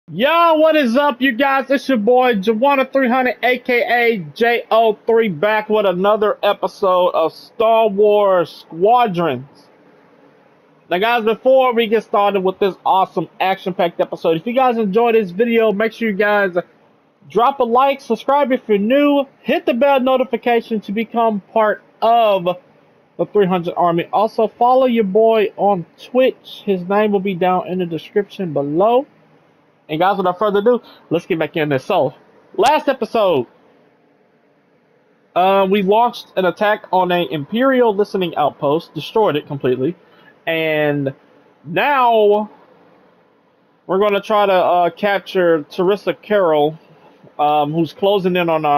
Yo, what is up, you guys? It's your boy Juwanna300, aka JO3, back with another episode of Star Wars Squadrons. Now, guys, before we get started with this awesome action-packed episode, if you guys enjoyed this video, make sure you guys drop a like, subscribe if you're new, hit the bell notification to become part of the 300 Army. Also, follow your boy on Twitch. His name will be down in the description below. And guys, without further ado, let's get back in this. So, last episode, we launched an attack on an Imperial listening outpost, destroyed it completely, and now we're going to try to capture Teresa Carroll, who's closing in on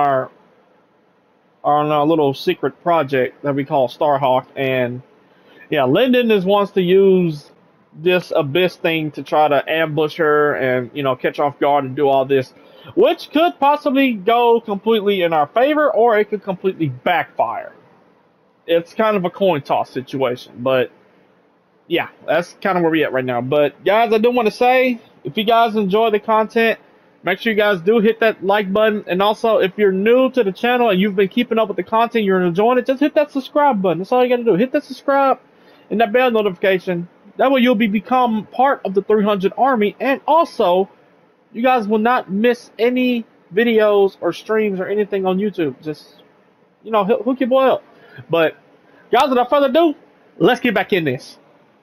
our little secret project that we call Starhawk. And yeah, Lyndon wants to use this abyss thing to try to ambush her and catch her off guard and do all this, which could possibly go completely in our favor or it could completely backfire. It's kind of a coin toss situation, but yeah, that's kind of where we're at right now. But guys, I do want to say, if you guys enjoy the content, make sure you guys do hit that like button. And also, if you're new to the channel and you've been keeping up with the content, you're enjoying it, just hit that subscribe button. That's all you got to do. Hit that subscribe and that bell notification. That way you'll become part of the 300 Army. And also, you guys will not miss any videos or streams or anything on YouTube. Just, hook your boy up. But, guys, without further ado, let's get back in this.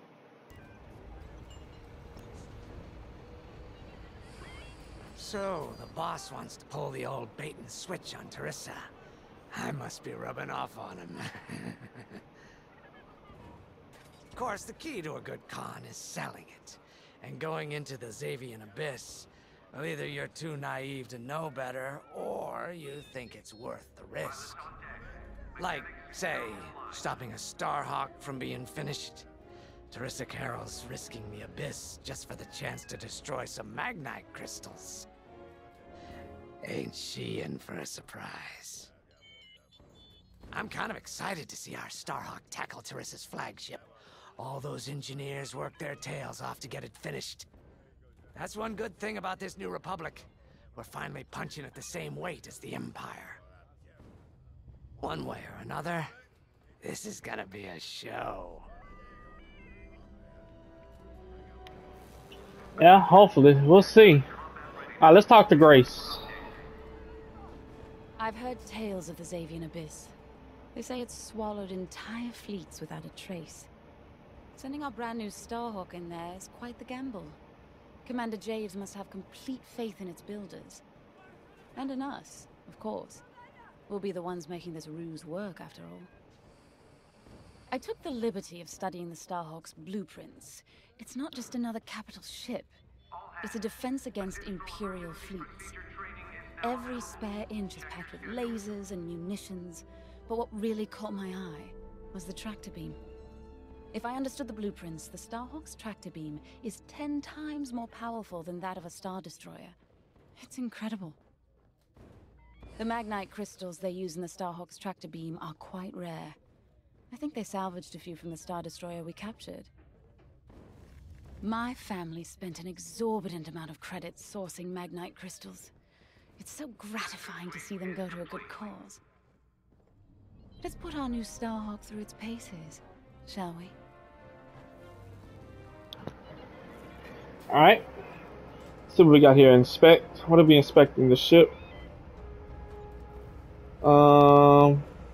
So, the boss wants to pull the old bait and switch on Teresa. I must be rubbing off on him. Of course, the key to a good con is selling it. And going into the Xavian Abyss, well, either you're too naive to know better, or you think it's worth the risk. Like, say, stopping a Starhawk from being finished. Teresa Carroll's risking the Abyss just for the chance to destroy some Magnite crystals. Ain't she in for a surprise? I'm kind of excited to see our Starhawk tackle Teresa's flagship. All those engineers worked their tails off to get it finished. That's one good thing about this new Republic. We're finally punching at the same weight as the Empire. One way or another, this is gonna be a show. Yeah, hopefully. We'll see. Alright, let's talk to Grace. I've heard tales of the Xavian Abyss. They say it's swallowed entire fleets without a trace. Sending our brand new Starhawk in there is quite the gamble. Commander Javes must have complete faith in its builders. And in us, of course. We'll be the ones making this ruse work, after all. I took the liberty of studying the Starhawk's blueprints. It's not just another capital ship. It's a defense against Imperial fleets. Every spare inch is packed with lasers and munitions, but what really caught my eye was the tractor beam. If I understood the blueprints, the Starhawk's tractor beam is 10 times more powerful than that of a Star Destroyer. It's incredible. The Magnite crystals they use in the Starhawk's tractor beam are quite rare. I think they salvaged a few from the Star Destroyer we captured. My family spent an exorbitant amount of credits sourcing Magnite crystals. It's so gratifying to see them go to a good cause. Let's put our new Starhawk through its paces, shall we? Alright. See what we got here. Inspect. What are we inspecting? The ship. What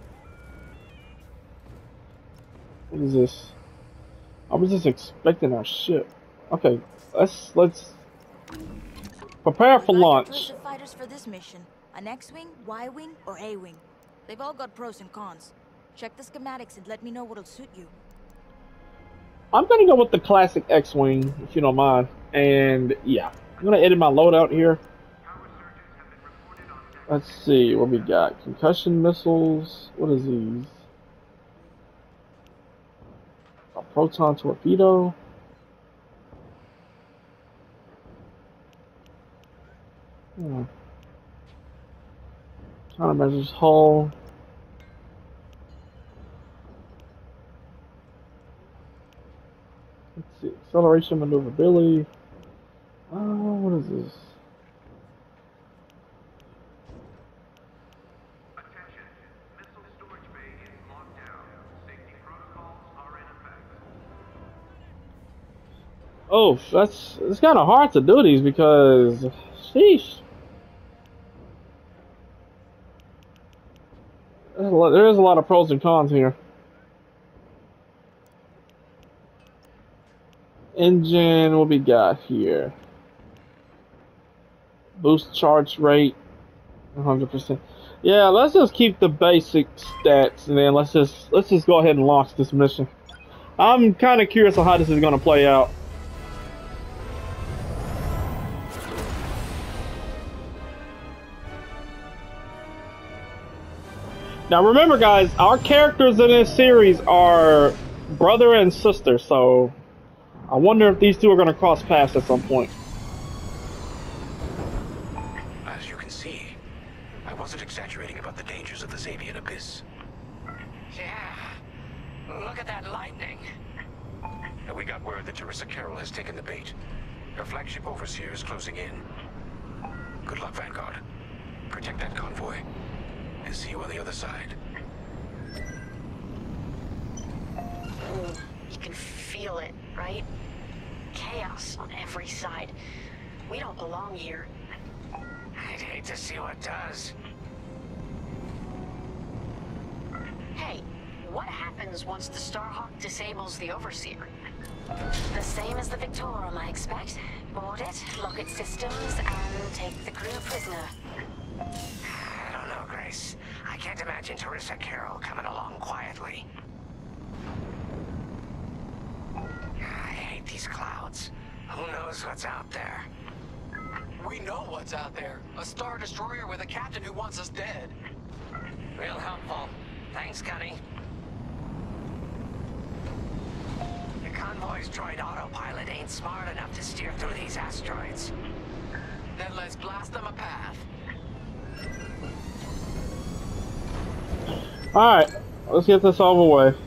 is this? I was just expecting our ship. Okay, let's prepare for launch. Fighters for this mission. An X-wing, Y-wing, or A-wing. They've all got pros and cons. Check the schematics and let me know what'll suit you. I'm gonna go with the classic X-wing, if you don't mind. And yeah, I'm gonna edit my loadout here. Let's see what we got. Concussion missiles. What is these? A proton torpedo. Countermeasures hull. Let's see. Acceleration maneuverability. What is This is... Attention. Missile storage bay is locked down. Safety protocols are in effect. Oh, it's kind of hard to do these because, sheesh. There is a lot of pros and cons here. Engine, what we got here? Boost charge rate, 100%. Yeah, let's just keep the basic stats, and then let's just go ahead and launch this mission. I'm kind of curious on how this is going to play out. Now remember, guys, our characters in this series are brother and sister, so I wonder if these two are going to cross paths at some point. As you can see, I wasn't exaggerating about the dangers of the Xavian Abyss. Yeah. Look at that lightning. And we got word that Teresa Carroll has taken the bait. Her flagship overseer is closing in. Good luck, Vanguard. Protect that convoy. And see you on the other side. You can feel it, right? Chaos on every side. We don't belong here. I'd hate to see what does. Hey, what happens once the Starhawk disables the Overseer? The same as the Victorum, I expect. Board it, lock its systems, and take the crew prisoner. I don't know, Grace. I can't imagine Teresa Carroll coming along quietly. I hate these clouds. Who knows what's out there? We know what's out there. A Star Destroyer with a captain who wants us dead. Real helpful. Thanks, Gunny. The convoy's droid autopilot ain't smart enough to steer through these asteroids. Then let's blast them a path. Alright, let's get this over with.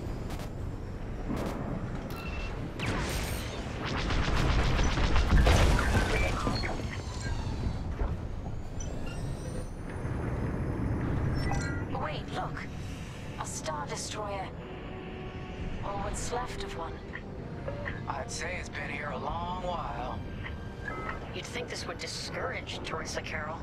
Wait, look. A Star Destroyer. Or what's left of one. I'd say it's been here a long while. You'd think this would discourage Teresa Carroll.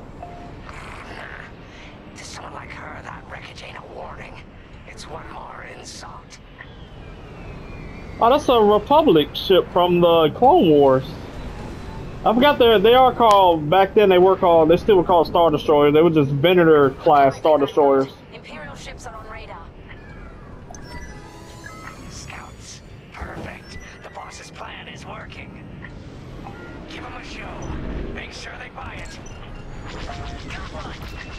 To someone like her, that wreckage ain't a warning. It's one more insult. Oh, that's a Republic ship from the Clone Wars. I forgot they are called, back then they still were called Star Destroyers. They were just Venator class Star Destroyers. Imperial ships are on radar. Scouts. Perfect. The boss's plan is working. Give them a show. Make sure they buy it. Come on.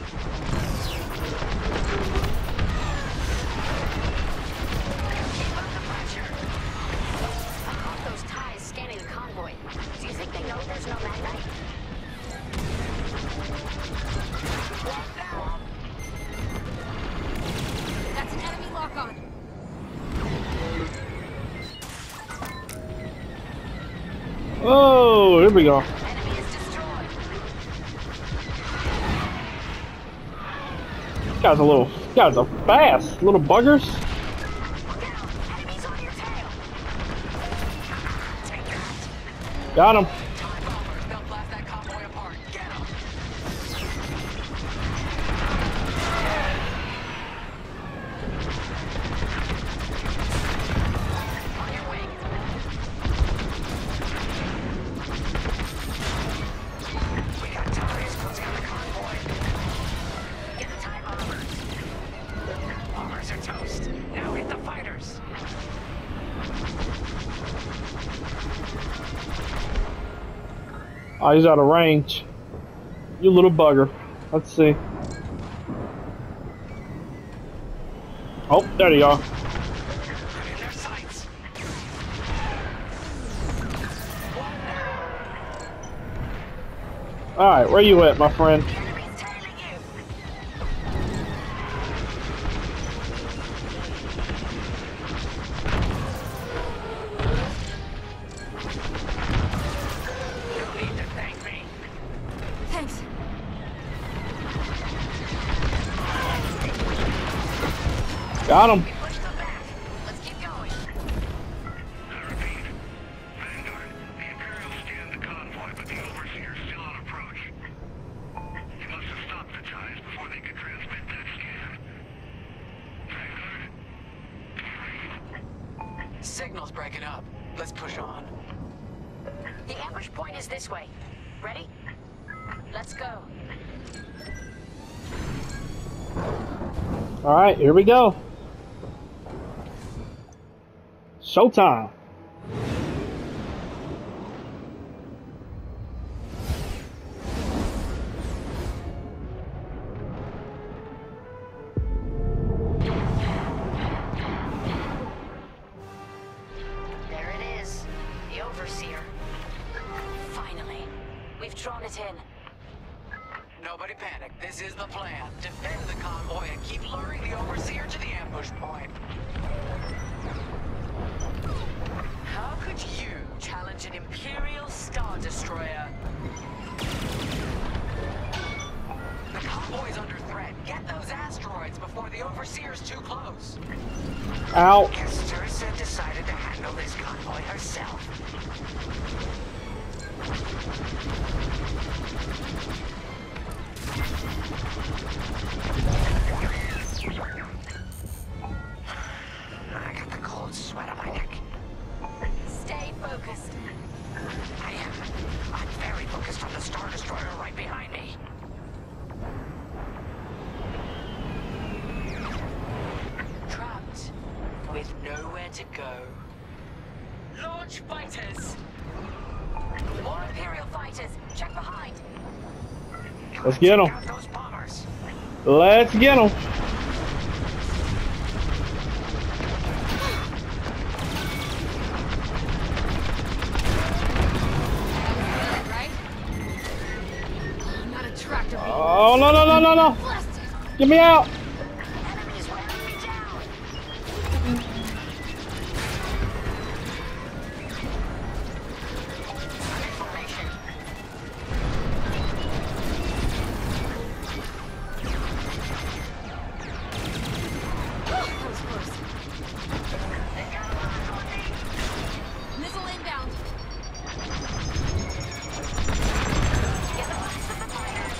Keep up the pressure. I caught those ties scanning the convoy. Do you think they know there's no magnite? That's an enemy lock-on. Oh, here we go. Enemy is destroyed. Guys are fast, little buggers. Enemies on your tail. Got him. Time bombers, they'll blast that convoy apart. Get them. On your way. We got ties closing on the convoy. Get the TIE bombers. Bombers are toast. Now hit the fighters. Oh, he's out of range. You little bugger. Let's see. Oh, there you are. I'm in their sights. Alright, where you at, my friend? Enemies tailing you. No need to thank me. Got him. We pushed them back. Let's keep going. I repeat, Vanguard, the Imperials scanned the convoy, but the Overseer's still on approach. He must have stopped the ties before they could transmit that scan. Vanguard? Signal's breaking up. Let's push on. The ambush point is this way. Ready? Let's go. All right, here we go. Showtime. There it is. The Overseer. Finally. We've drawn it in. Nobody panic. This is the plan. Defend the convoy and keep luring the Overseer to the ambush point. How could you challenge an Imperial Star Destroyer? The convoy's under threat. Get those asteroids before the Overseer's too close. Ow. Castursa decided to handle this convoy herself. I got the cold sweat on my neck. Stay focused. I am. I'm very focused on the Star Destroyer right behind me. Trapped with nowhere to go. Launch fighters! More Imperial fighters. Check behind. Let's get him. Check out those bombers. Let's get him. Right? Not a tractor beam. Oh, no, no, no, no, no. Blasted. Get me out. Enemies wearing me down. Information. That was close. Missile inbound. Get the last of the fighters.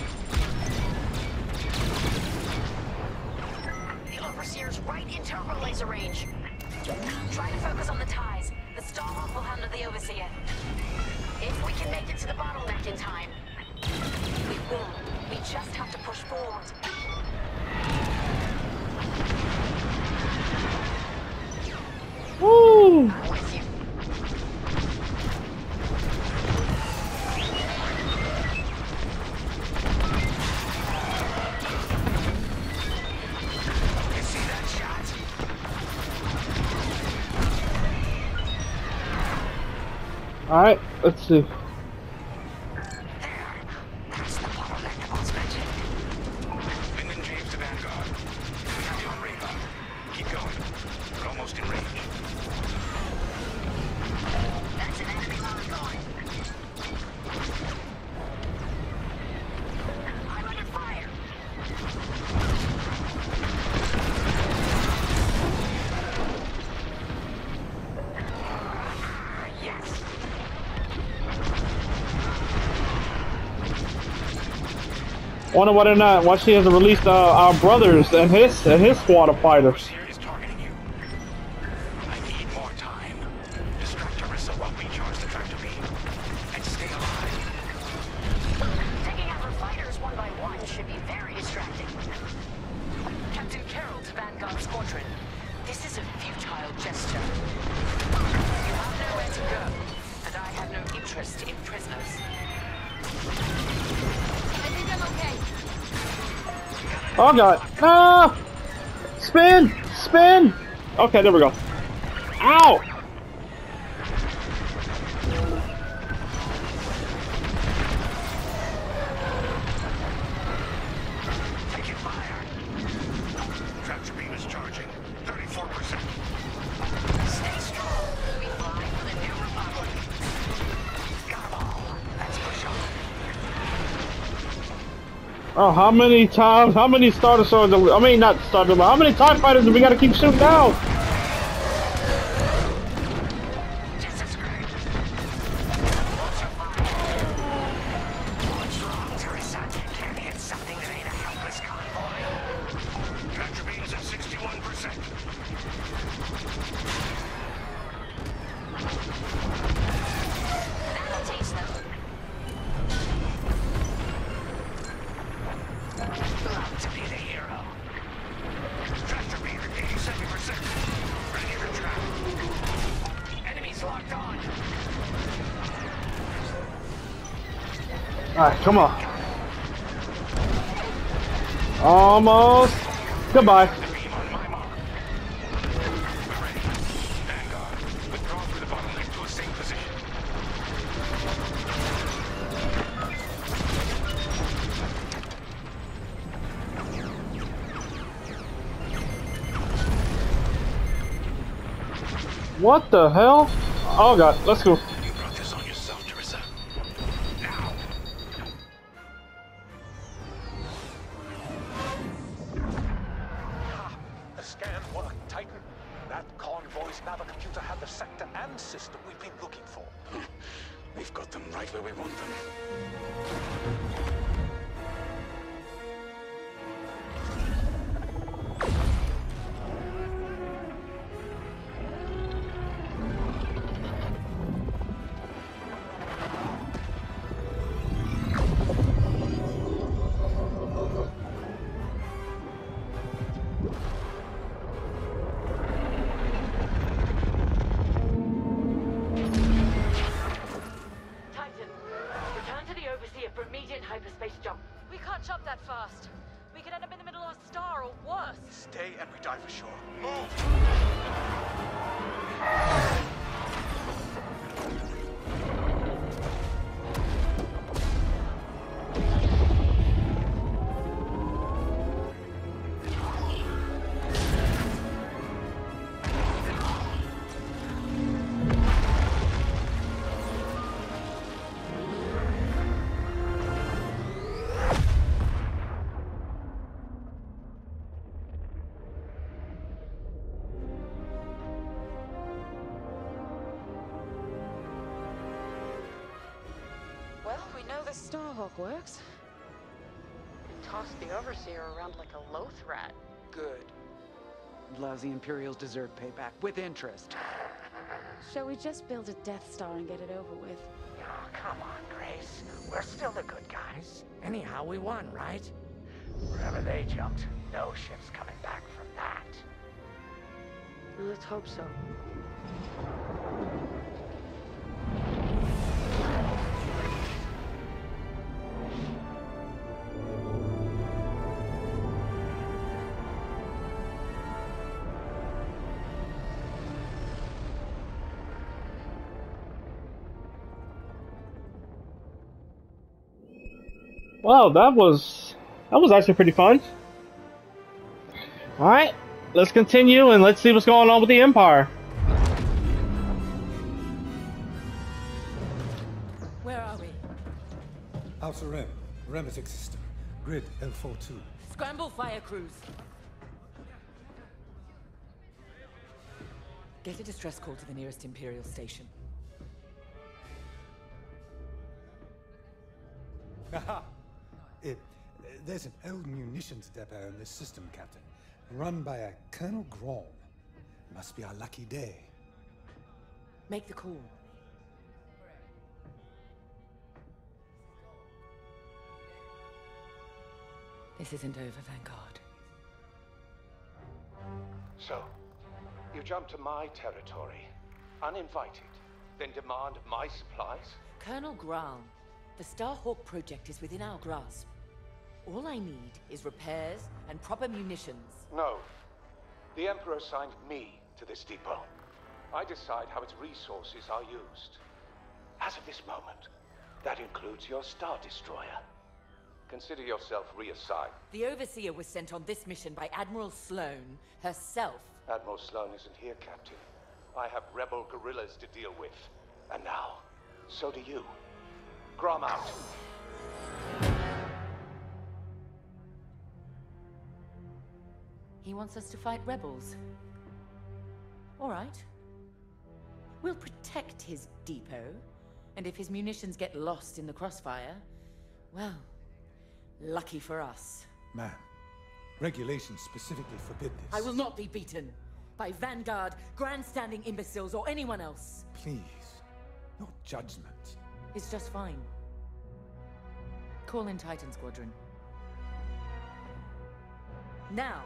The Overseer's right in turbo laser range. Try to focus on the ties. The Starhawk will handle the Overseer. If we can make it to the bottleneck in time. We will. We just have to push forward. Woo. I'm with you. You see that shot? All right, let's see. There. That's the bottleneck the boss mentioned. Lyndon James to Vanguard. We have you on radar. Keep going. We're almost in range. That's an enemy line going. I'm under fire. Yes. Wonder why they're not. Why she hasn't released our brothers and his squad of fighters. Overseer is targeting you. I need more time. Distract Orisa while we charge the tractor beam. And stay alive. Taking out her fighters one by one should be very distracting. Captain Carroll to Vanguard Squadron. This is a futile gesture. You have nowhere to go, and I have no interest in prisoners. I think I'm okay. Oh god. Ah! Spin! Spin! Okay, there we go. Ow! Taking fire. Tractor beam is charging. 34%. Stay strong. We fly for the New Republic. Got 'em all. Let's push on. Oh, how many times? How many Star Destroyers? I mean, not Star Destroyers. How many TIE fighters do we gotta keep shooting down? Jesus Christ. What's wrong, Teresa? Can't hit something that ain't a helpless convoy. Tractor beams at 61%. That'll teach them. Love to be the hero. Tractor beam at 87%. Ready for trap. Enemies locked on. Alright, come on. Almost. Goodbye. The beam on my mark. We're ready. Vanguard, withdraw through the bottleneck to a safe position. What the hell? Oh god, let's go. You brought this on yourself, Teresa. Now. The scan worked, Titan. That convoy's navicomputer had the sector and system we've been looking for. We've got them right where we want them. Titan, return to the Overseer for immediate hyperspace jump. We can't jump that fast. We could end up in the middle of a star or worse. Stay and we die for sure. Well, we know the Starhawk works. Toss the Overseer around like a loath rat. Good. Lousy Imperials deserve payback, with interest. Shall we just build a Death Star and get it over with? Oh, come on, Grace. We're still the good guys. Anyhow, we won, right? Wherever they jumped, no ship's coming back from that. Let's hope so. Wow, that was actually pretty fun. Alright, let's continue and let's see what's going on with the Empire. Where are we? Alpha Rem, Remetic system, grid L42. Scramble fire crews. Get a distress call to the nearest Imperial station. Haha! There's an old munitions depot in this system, Captain. Run by a Colonel Grom. Must be our lucky day. Make the call. This isn't over, Vanguard. So, you jump to my territory, uninvited, then demand my supplies? Colonel Graal, the Starhawk project is within our grasp. All I need is repairs and proper munitions. No. The Emperor assigned me to this depot. I decide how its resources are used. As of this moment, that includes your Star Destroyer. Consider yourself reassigned. The Overseer was sent on this mission by Admiral Sloane herself. Admiral Sloane isn't here, Captain. I have rebel guerrillas to deal with. And now, so do you. Grom out. He wants us to fight rebels. All right. We'll protect his depot, and if his munitions get lost in the crossfire, well, lucky for us. Ma'am, regulations specifically forbid this. I will not be beaten by Vanguard, grandstanding imbeciles, or anyone else. Please, your judgment. It's just fine. Call in Titan Squadron. Now!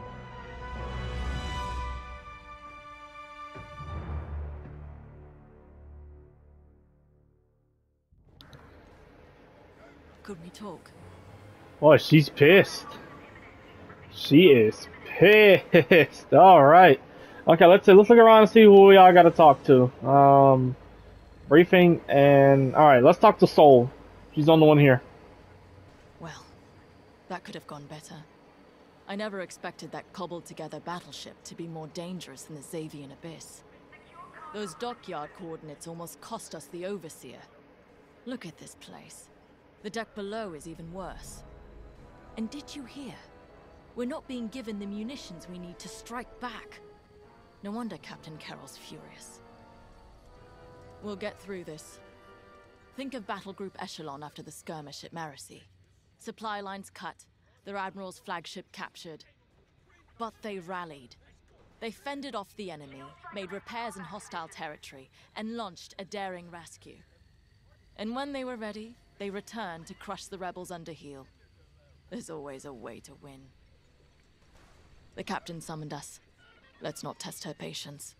Could we talk? Boy, she's pissed. She is pissed. All right. Okay, let's look around and see who we all got to talk to. Briefing and all right, let's talk to Sol. She's on the one here. Well, that could have gone better. I never expected that cobbled-together battleship to be more dangerous than the Xavian Abyss. Those dockyard coordinates almost cost us the Overseer. Look at this place. The deck below is even worse. And did you hear? We're not being given the munitions we need to strike back. No wonder Captain Carroll's furious. We'll get through this. Think of Battle Group Echelon after the skirmish at Marasi. Supply lines cut, their Admiral's flagship captured. But they rallied. They fended off the enemy, made repairs in hostile territory, and launched a daring rescue. And when they were ready, they returned to crush the rebels under heel. There's always a way to win. The captain summoned us. Let's not test her patience.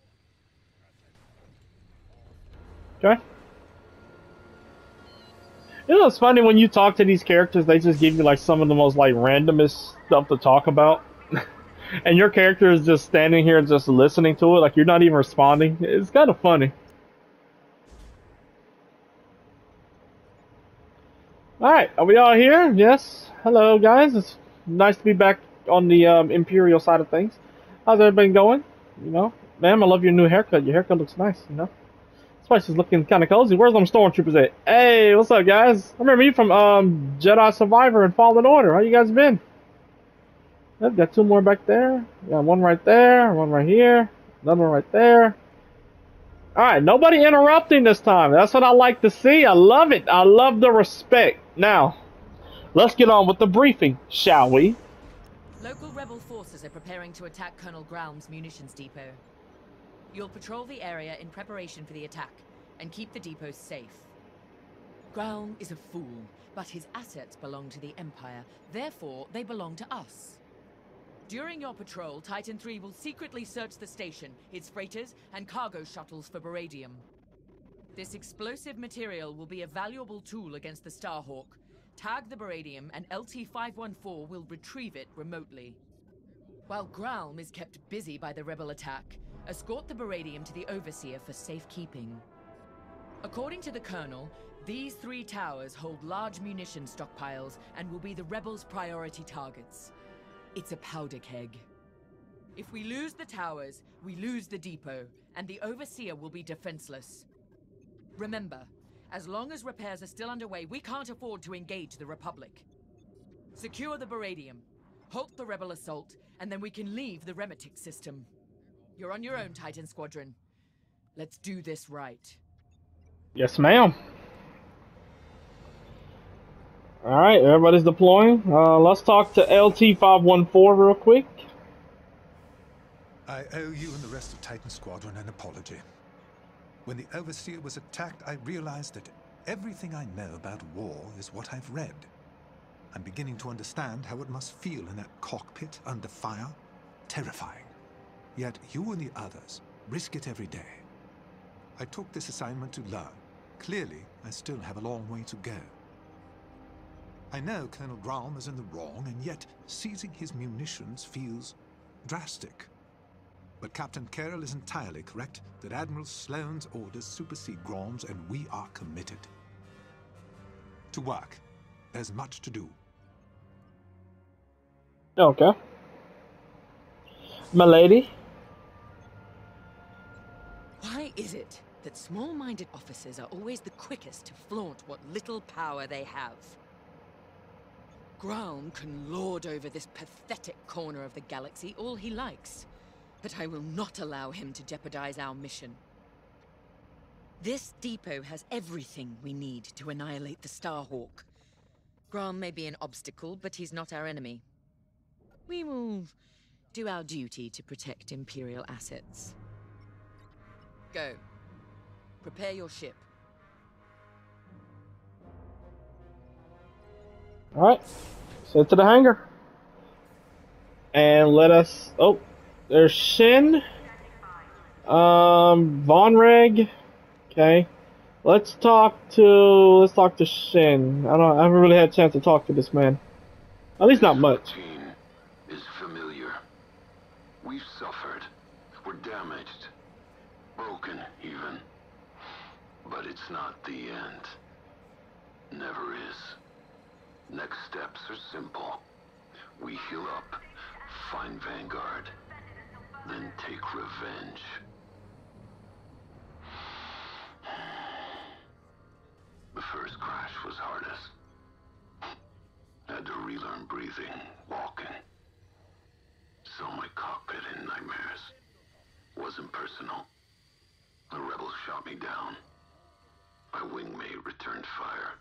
Okay. You know, it's funny when you talk to these characters, they just give you like some of the most like randomest stuff to talk about. And your character is just standing here just listening to it, like you're not even responding. It's kind of funny. Alright, are we all here? Yes. Hello, guys. It's nice to be back on the Imperial side of things. How's everybody going? You know, ma'am, I love your new haircut. Your haircut looks nice, you know. This place is looking kind of cozy. Where's them stormtroopers at? Hey, what's up, guys? I remember you from Jedi Survivor and Fallen Order. How you guys been? I've got two more back there. Got one right there, one right here, another one right there. Alright, nobody interrupting this time. That's what I like to see. I love it. I love the respect. Now, let's get on with the briefing, shall we? Local rebel forces are preparing to attack Colonel Graum's munitions depot. You'll patrol the area in preparation for the attack, and keep the depot safe. Graum is a fool, but his assets belong to the Empire. Therefore, they belong to us. During your patrol, Titan III will secretly search the station, its freighters, and cargo shuttles for Baradium. This explosive material will be a valuable tool against the Starhawk. Tag the Baradium, and LT-514 will retrieve it remotely. While Graum is kept busy by the rebel attack, escort the Baradium to the Overseer for safekeeping. According to the Colonel, these 3 towers hold large munition stockpiles and will be the rebels' priority targets. It's a powder keg. If we lose the towers, we lose the depot, and the Overseer will be defenseless. Remember, as long as repairs are still underway, we can't afford to engage the Republic. Secure the Baradium, halt the rebel assault, and then we can leave the Remetic system. You're on your own, Titan Squadron. Let's do this right. Yes, ma'am. Alright, everybody's deploying. Let's talk to LT-514 real quick. I owe you and the rest of Titan Squadron an apology. When the Overseer was attacked, I realized that everything I know about war is what I've read. I'm beginning to understand how it must feel in that cockpit under fire. Terrifying. Yet you and the others risk it every day. I took this assignment to learn. Clearly, I still have a long way to go. I know Colonel Graum is in the wrong, and yet seizing his munitions feels drastic. But Captain Carroll is entirely correct that Admiral Sloane's orders supersede Graum's, and we are committed. To work. There's much to do. Okay. My lady. Why is it that small-minded officers are always the quickest to flaunt what little power they have? Graum can lord over this pathetic corner of the galaxy all he likes. But I will not allow him to jeopardize our mission. This depot has everything we need to annihilate the Starhawk. Graum may be an obstacle, but he's not our enemy. We will do our duty to protect Imperial assets. Go. Prepare your ship. Alright. Set to the hangar. And let us... Oh, there's Shin. Vonreg. Okay. Let's talk to Shin. I haven't really had a chance to talk to this man. At least not much. Is familiar. We've suffered. We're damaged. Broken, even. But it's not the end. Never is. Next steps are simple. We heal up, find Vanguard, then take revenge. The first crash was hardest. Had to relearn breathing, walking. Saw my cockpit in nightmares. Wasn't personal. The rebels shot me down. My wingmate returned fire.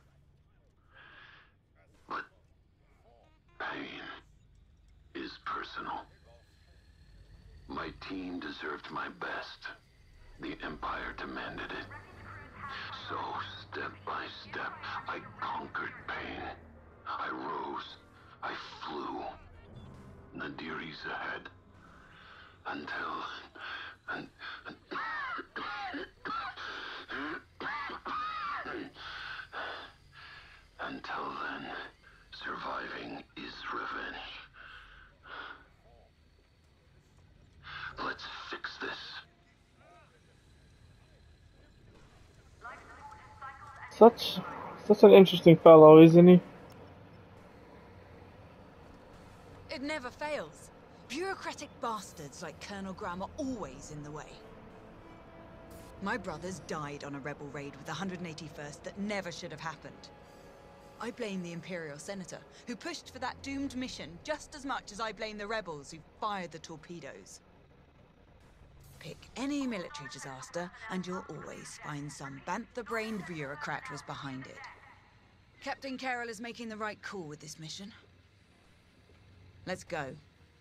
But pain is personal. My team deserved my best. The Empire demanded it. So, step by step, I conquered pain. I rose. I flew. Nadiri's ahead. Until then, surviving is revenge. Let's fix this. Such an interesting fellow, isn't he? It never fails. Bureaucratic bastards like Colonel Graum are always in the way. My brothers died on a rebel raid with the 181st that never should have happened. I blame the Imperial Senator, who pushed for that doomed mission just as much as I blame the rebels who fired the torpedoes. Pick any military disaster, and you'll always find some bantha-brained bureaucrat was behind it. Captain Carroll is making the right call with this mission. Let's go.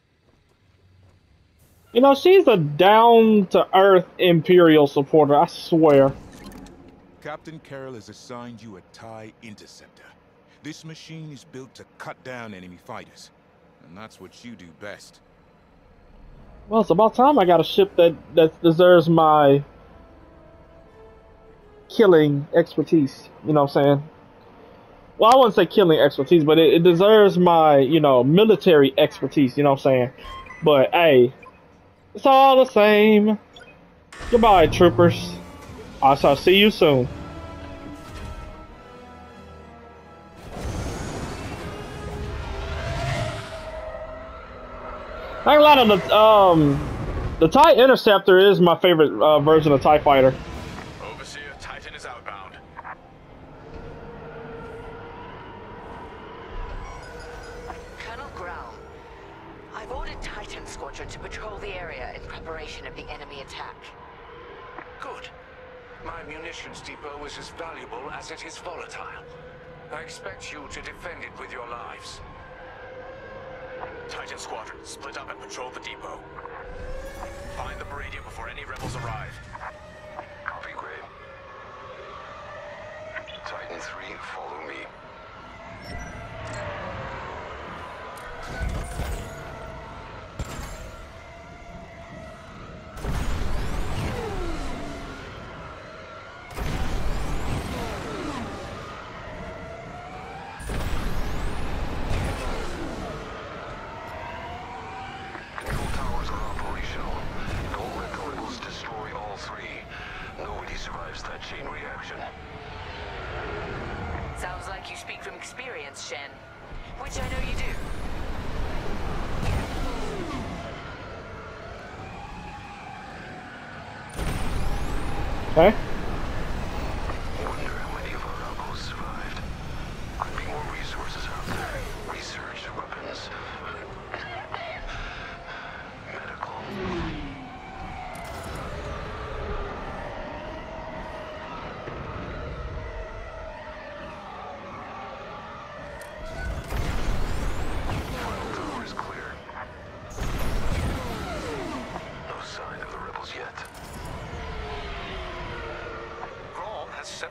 You know, she's a down-to-earth Imperial supporter, I swear. Captain Carroll has assigned you a TIE Interceptor. This machine is built to cut down enemy fighters, and that's what you do best. Well, it's about time I got a ship that deserves my killing expertise. You know what I'm saying? Well, I wouldn't say killing expertise, but it deserves my, you know, military expertise. You know what I'm saying? But, hey, it's all the same. Goodbye, troopers. I shall see you soon. I think a lot of the TIE Interceptor is my favorite version of TIE Fighter. Overseer, Titan is outbound. Colonel Graum, I've ordered Titan Squadron to patrol the area in preparation of the enemy attack. Good. My munitions depot is as valuable as it is volatile. I expect you to defend it with your lives. Titan Squadron, split up and patrol the depot. Find the Meridian before any rebels arrive. Copy, Gray. Titan 3, follow me. Sounds like you speak from experience, Shen. Which I know you do. Okay. Wonder how many of our outposts survived. Could be more resources out there.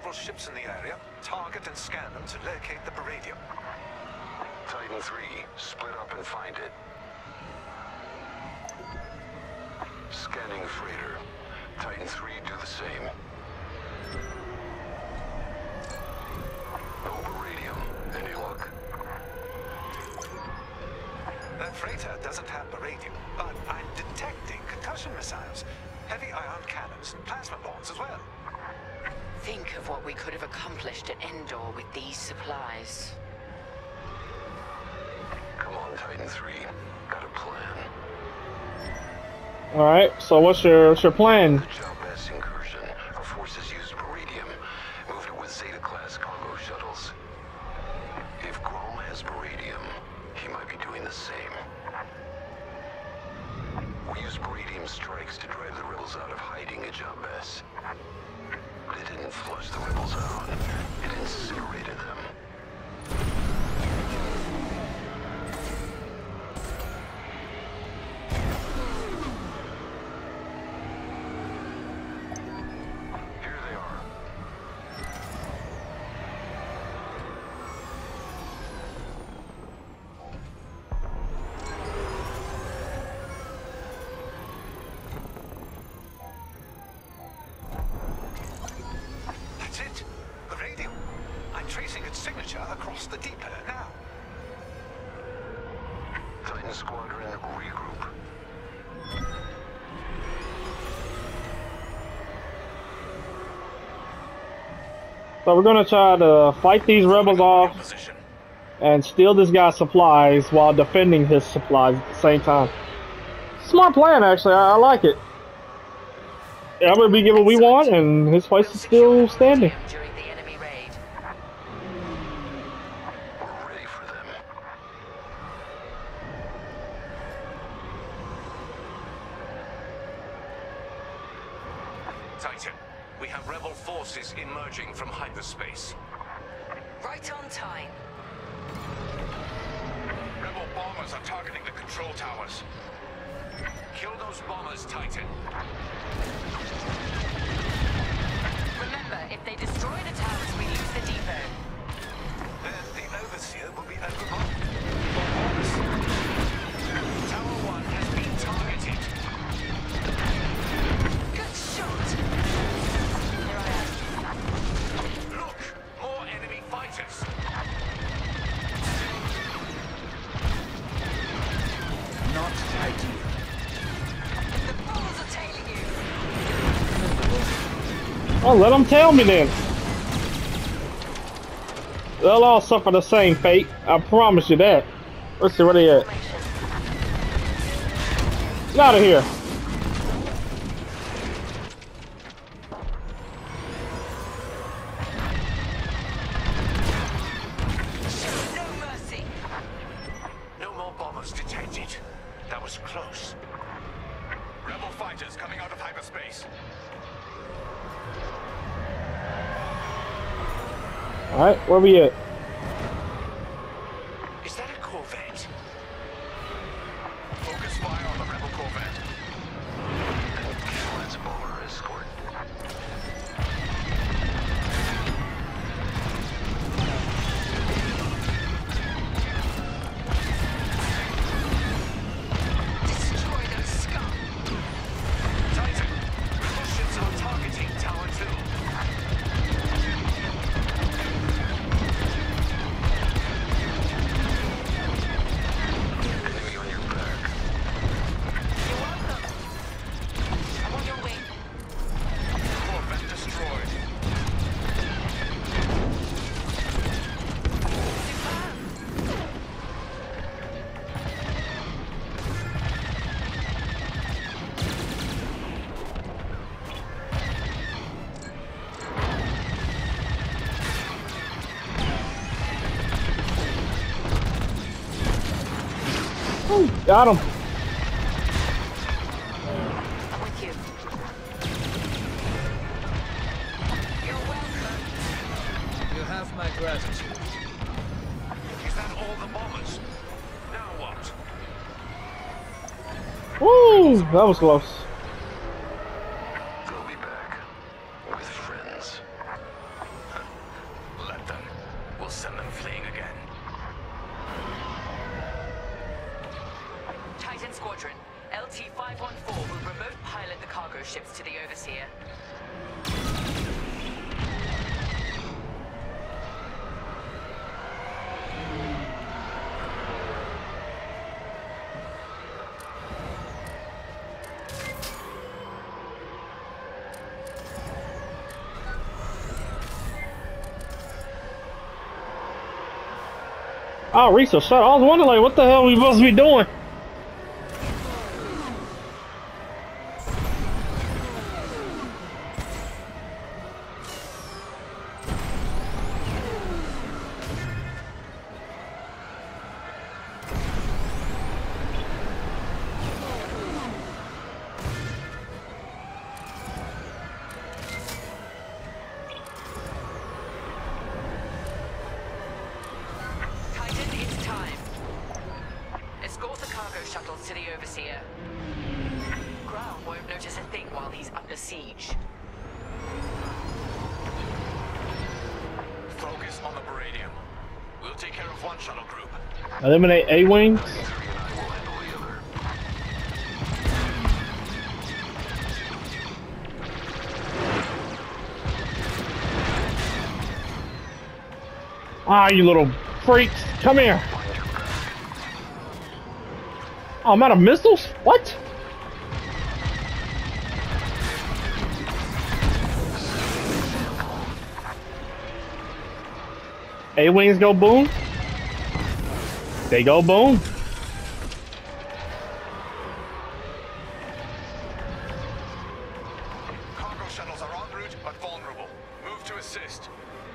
several ships in the area, target and scan them to locate the Baradium. Titan 3, split up and find it. Scanning freighter. Titan 3, do the same. No Baradium. Any luck? That freighter doesn't have Baradium, but I'm detecting concussion missiles, heavy ion cannons, and plasma bombs as well. Think of what we could have accomplished at Endor with these supplies. Come on, Titan 3. Got a plan. Alright, so what's your plan? The Job S incursion. Our forces used Baradium. Moved it with Zeta-class cargo shuttles. If Grom has Baradium, he might be doing the same. We used Baradium strikes to drive the rebels out of hiding at Job S. But it didn't flush the rebels out. It incinerated them. Here they are. That's it. Baradium. I'm tracing its signature across the depot now. Titan Squadron, regroup. So we're gonna try to fight these rebels off and steal this guy's supplies while defending his supplies at the same time. Smart plan, actually. I like it. Yeah, I'm gonna be given what we want, and his place is still standing. During the enemy raid. We're ready for them. Titan, we have rebel forces emerging from hyperspace. Right on time. Rebel bombers are targeting the control towers. Kill those bombers, Titan. Remember, if they destroy the towers, we lose the depot. Then the Overseer will be overrun. Bombers. Tower 1 has been targeted. Good shot! Here I am. Look! More enemy fighters! Not ideal. The balls are tailing you! Oh, let them tell me then. They'll all suffer the same fate. I promise you that. Let's see where they at. Get out of here. No mercy! No more bombers detected. That was close. Rebel fighters coming out of hyperspace. Alright, where we at? Is that a corvette? Focus fire on the rebel corvette. Kill its bomber escort. Destroy those scum! Titan, rebel ships are targeting Tower 2. Enemy on your back. You're welcome. I'm on your way. Corvette destroyed. Ooh, got him. I'm with you. You're welcome. You have my gratitude. Is that all the bombers? Now what? Woo, that was close. They'll be back. With friends. Squadron, LT-514 will remote pilot the cargo ships to the Overseer. Oh, Risa, shut up. I was wondering, like, what the hell we supposed to be doing? To the Overseer. Ground won't notice a thing while he's under siege. Focus on the Baradium. We'll take care of one shuttle group. Eliminate A-Wings. Ah, you little freaks. Come here. Oh, I'm out of missiles? What? A-Wings go boom? They go boom. Cargo shuttles are en route but vulnerable. Move to assist.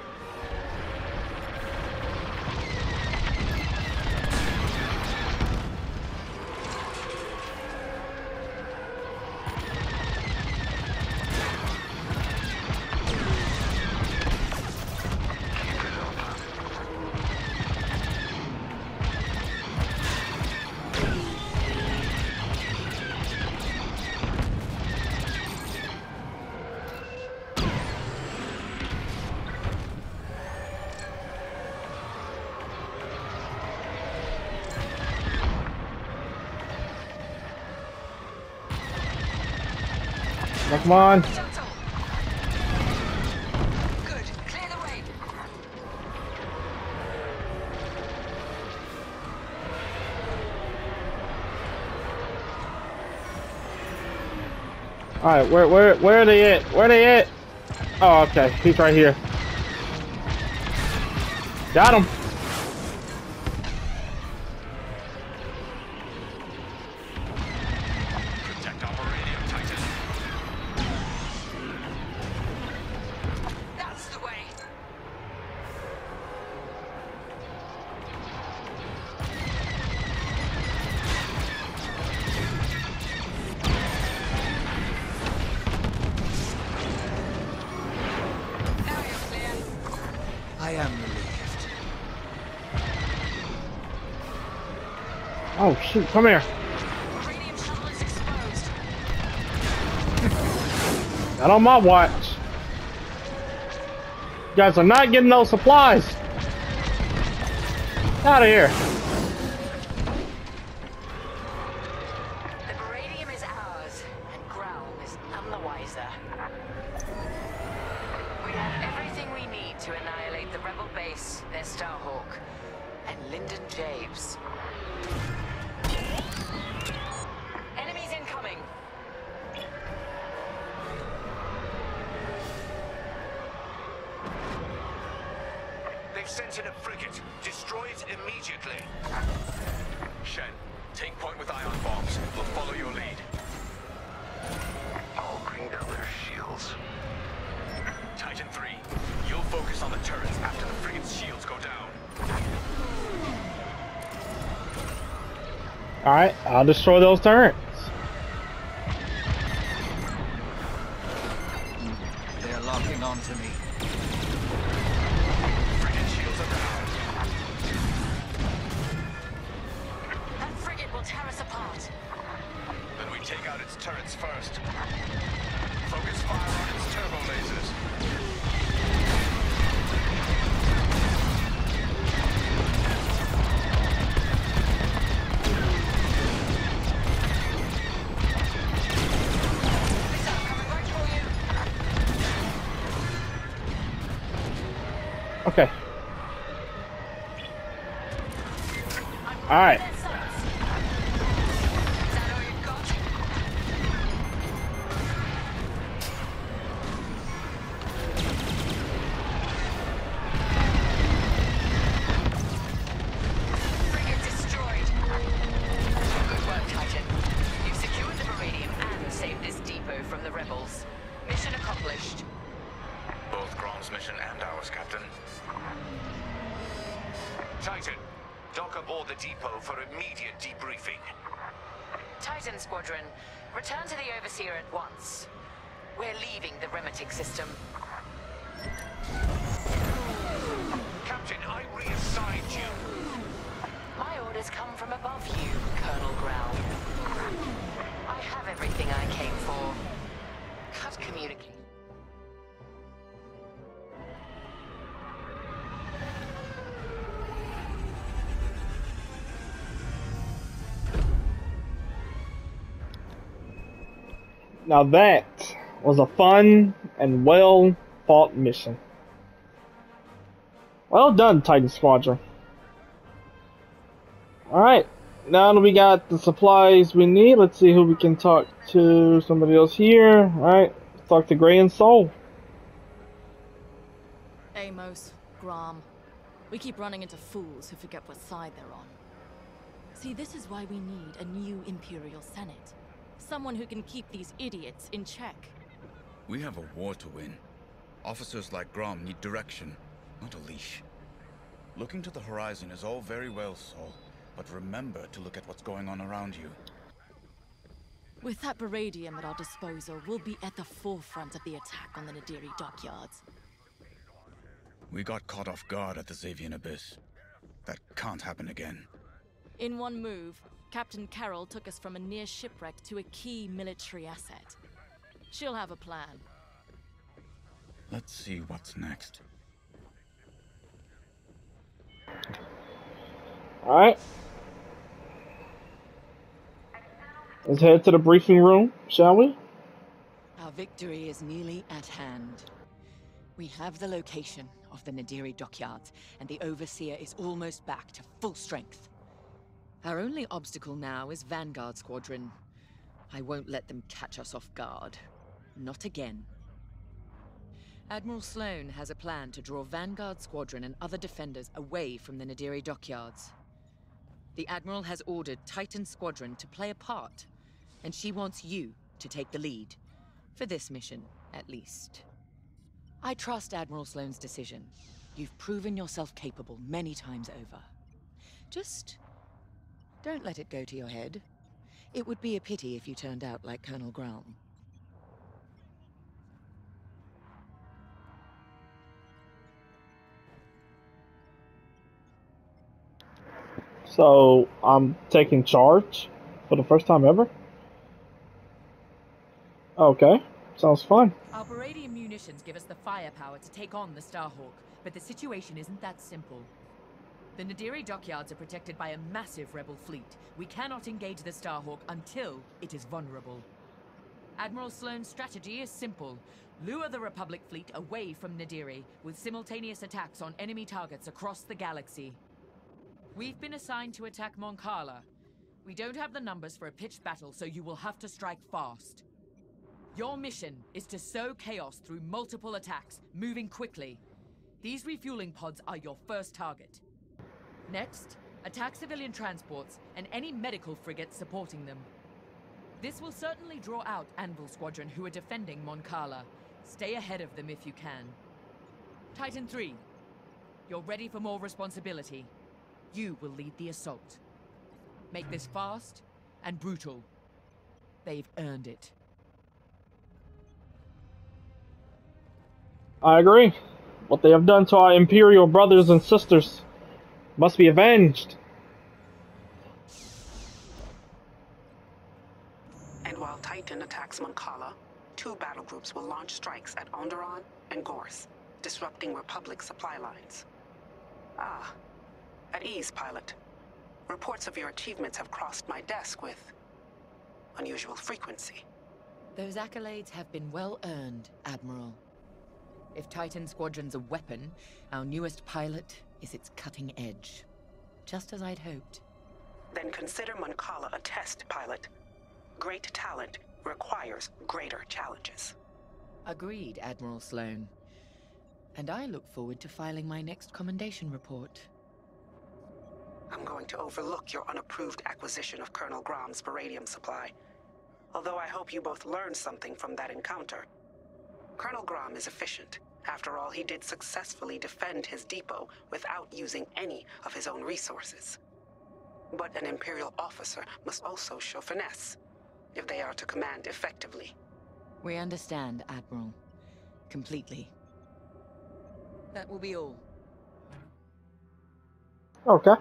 Come on. Good. Clear the way. All right, where are they at? Where are they at? Oh, okay, he's right here. Got him. Protect our Baradium, Titan. That's the way. Now you're clear. I am relieved. Oh shoot, come here. Baradium shuttle is exposed. Not on my watch. You guys are not getting those supplies. Out of here. The Baradium is ours, and Growl is none the wiser. We have everything we need to annihilate the Rebel base, their Starhawk, and Lyndon Javes. Enemies incoming! They've sent in a frigate. Destroy it immediately. Shen, take point with ion bombs. We'll follow your lead. I'll bring down their shields. Titan 3, you'll focus on the turrets after the frigate's shields go down. All right, I'll destroy those turrets. They're locking onto me. Frigate shields are down. That frigate will tear us apart. Then we take out its turrets first. Focus fire on its turbo lasers. Alright. Frigate destroyed. Good work, Titan. You've secured the Baradium and saved this depot from the rebels. Mission accomplished. Both Grom's mission and ours, Captain. Titan, dock aboard the depot for immediate debriefing. Titan Squadron, return to the Overseer at once. We're leaving the Remetic system. Captain, I reassigned you. My orders come from above you, Colonel Ground. I have everything I came for. Cut communication. Now that was a fun and well fought mission. Well done, Titan Squadron. Alright, now that we got the supplies we need, let's see who we can talk to. Somebody else here. Alright, let's talk to Gray and Soul. Amos, Grom. We keep running into fools who forget what side they're on. See, this is why we need a new Imperial Senate. Someone who can keep these idiots in check. We have a war to win. Officers like Grom need direction, not a leash. Looking to the horizon is all very well, Saul, but remember to look at what's going on around you. With that Baradium at our disposal, we'll be at the forefront of the attack on the Nadiri dockyards. We got caught off guard at the Xavian Abyss. That can't happen again. In one move, Captain Carroll took us from a near shipwreck to a key military asset. She'll have a plan. Let's see what's next. Alright. Let's head to the briefing room, shall we? Our victory is nearly at hand. We have the location of the Nadiri dockyards, and the Overseer is almost back to full strength. Our only obstacle now is Vanguard Squadron. I won't let them catch us off guard. Not again. Admiral Sloane has a plan to draw Vanguard Squadron and other defenders away from the Nadiri dockyards. The Admiral has ordered Titan Squadron to play a part, and she wants you to take the lead. For this mission, at least. I trust Admiral Sloane's decision. You've proven yourself capable many times over. Just don't let it go to your head. It would be a pity if you turned out like Colonel Ground. So, I'm taking charge for the first time ever? Okay, sounds fun. Our Baradium munitions give us the firepower to take on the Starhawk, but the situation isn't that simple. The Nadiri dockyards are protected by a massive rebel fleet. We cannot engage the Starhawk until it is vulnerable. Admiral Sloane's strategy is simple. Lure the Republic fleet away from Nadiri, with simultaneous attacks on enemy targets across the galaxy. We've been assigned to attack Mon Cala. We don't have the numbers for a pitched battle, so you will have to strike fast. Your mission is to sow chaos through multiple attacks, moving quickly. These refueling pods are your first target. Next, attack civilian transports and any medical frigates supporting them. This will certainly draw out Anvil Squadron who are defending Mon Cala. Stay ahead of them if you can. Titan 3, you're ready for more responsibility. You will lead the assault. Make this fast and brutal. They've earned it. I agree. What they have done to our Imperial brothers and sisters must be avenged. And while Titan attacks Mon Cala, 2 battle groups will launch strikes at Onderon and Gorse, disrupting Republic supply lines. Ah, at ease, pilot. Reports of your achievements have crossed my desk with unusual frequency. Those accolades have been well earned, Admiral. If Titan Squadron's a weapon, our newest pilot is its cutting edge. Just as I'd hoped. then consider Moncala a test pilot. Great talent requires greater challenges. Agreed, Admiral Sloane. And I look forward to filing my next commendation report. I'm going to overlook your unapproved acquisition of Colonel Grom's Varadium supply. Although I hope you both learned something from that encounter. Colonel Grom is efficient. After all, he did successfully defend his depot without using any of his own resources. But an Imperial officer must also show finesse, if they are to command effectively. We understand, Admiral. Completely. That will be all. Okay.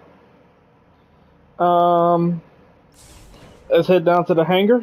Let's head down to the hangar.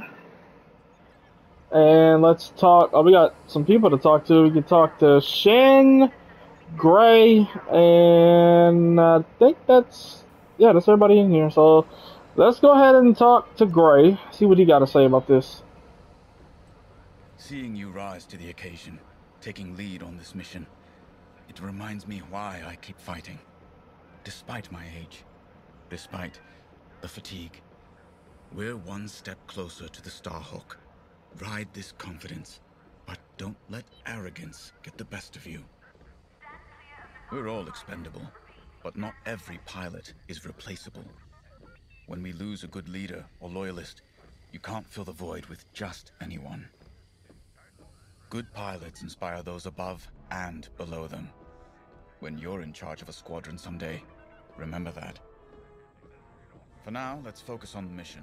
And let's talk. Oh, we got some people to talk to. We can talk to Shin, Gray, and I think that's everybody in here. So let's go ahead and talk to Gray. See what he got to say about this. Seeing you rise to the occasion, taking lead on this mission, it reminds me why I keep fighting. Despite my age, despite the fatigue, we're one step closer to the Starhawk. Ride this confidence, but don't let arrogance get the best of you. We're all expendable, but not every pilot is replaceable. When we lose a good leader or loyalist, you can't fill the void with just anyone. Good pilots inspire those above and below them. When you're in charge of a squadron someday, remember that. For now, let's focus on the mission.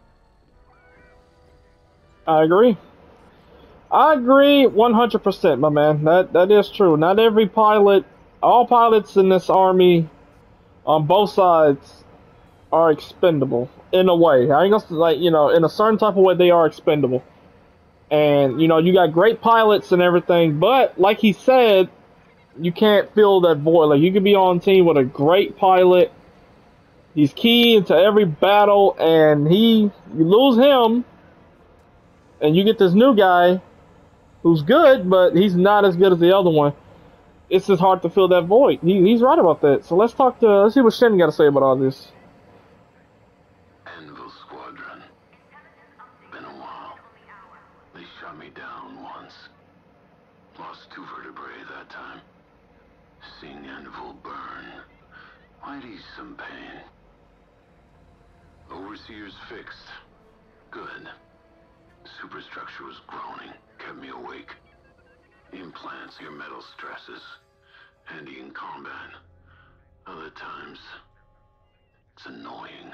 I agree. I agree 100%, my man. That is true. Not every pilot, all pilots in this army, on both sides, are expendable in a way. I ain't gonna like, you know, in a certain type of way they are expendable. And you know, you got great pilots and everything, but like he said, you can't fill that void. Like you could be on team with a great pilot. He's key into every battle, and you lose him. And you get this new guy who's good, but he's not as good as the other one. It's just hard to fill that void. He's right about that. So let's see what Shen got to say about all this. Anvil Squadron. Been a while. They shot me down once. Lost 2 vertebrae that time. Seeing Anvil burn might ease some pain. Overseer's fixed. Good. Superstructure was groaning, kept me awake. Implants your metal stresses. Handy in combat. Other times, it's annoying.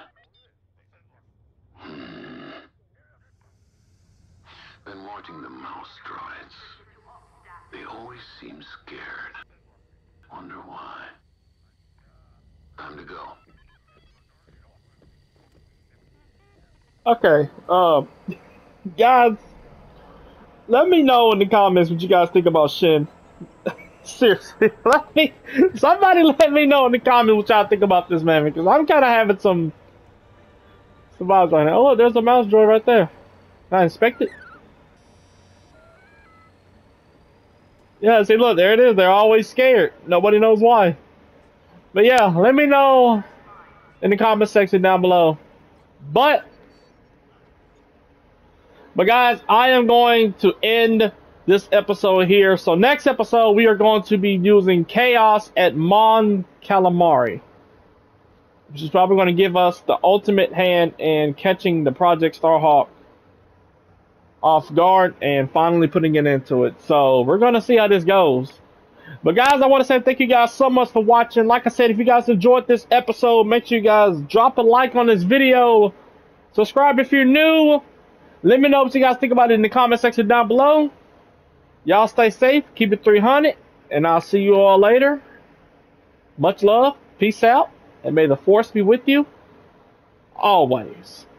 Been watching the mouse droids. They always seem scared. Wonder why. Time to go. Okay, guys, let me know in the comments what you guys think about Shin. Seriously, somebody let me know in the comments what y'all think about this man, because I'm kind of having some vibes right now. Oh, look, there's a mouse droid right there. I inspect it. Yeah, see, look, there it is. They're always scared. Nobody knows why. But yeah, let me know in the comment section down below. But guys, I am going to end this episode here. So next episode, we are going to be using Chaos at Mon Calamari, which is probably going to give us the ultimate hand in catching the Project Starhawk off guard and finally putting it into it. So we're going to see how this goes. But guys, I want to say thank you guys so much for watching. Like I said, if you guys enjoyed this episode, make sure you guys drop a like on this video. Subscribe if you're new. Let me know what you guys think about it in the comment section down below. Y'all stay safe, keep it 300, and I'll see you all later. Much love, peace out, and may the Force be with you always.